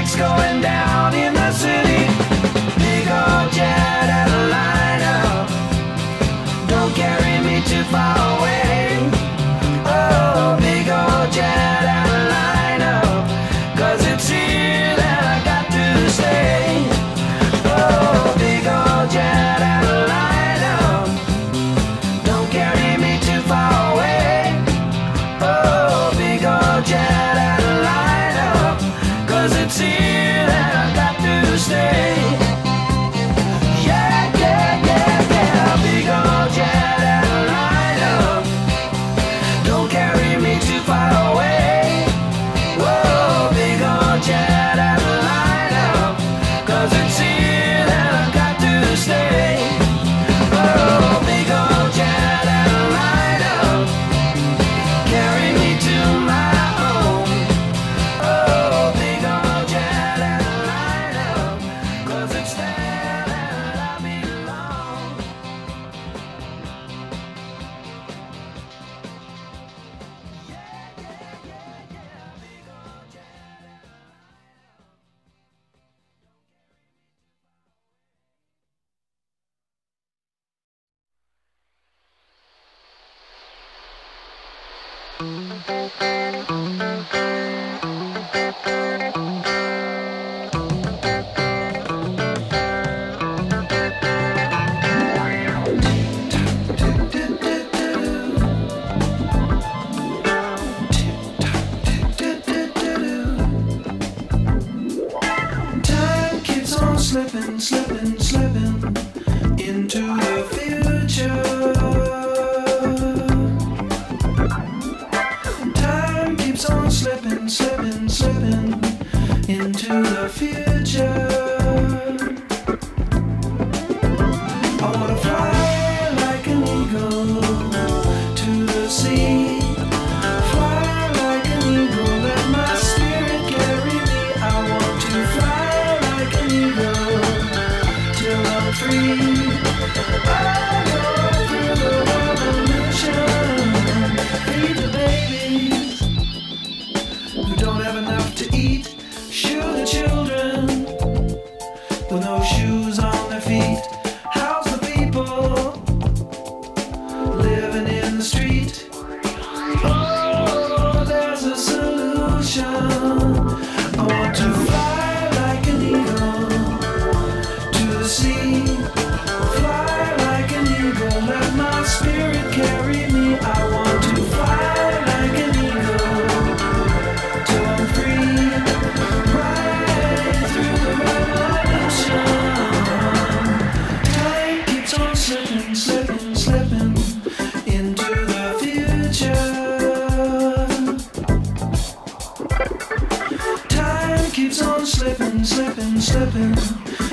lights going down in the city. Big old jet airliner, don't carry me too far away. Oh, big old jet airliner, 'cause it's here that I got to stay. Oh, big old jet airliner, don't carry me too far away. Oh, big old jet airliner, 'cause it's here that I got to stay. Yeah, yeah, yeah, yeah, big old jet airliner, don't carry me too far away. Whoa, big old jet airliner, 'cause it's here that I got to stay. Oh, big old jet airliner, carry me to my home. Oh, big old jet airliner, 'cause it's there that I belong. Time keeps on slipping, slipping, slipping into the future. Time keeps on slipping, slipping, slipping into the future. I wanna fly like an eagle to the sea. Fly like an eagle, let my spirit carry me. I want to fly like an eagle till I'm free. I go through the revolution, feed the babies who don't have enough to eat. Shoe the children with no shoes on their feet. House the people living in the street. Oh, there's a solution. I want to fly like an eagle to the sea. Fly like an eagle, let my spirit carry me. I want to fly like an eagle till I'm free. Right through the revolution. Time keeps on slipping, slipping, slipping into the future. Time keeps on slipping, slipping, slipping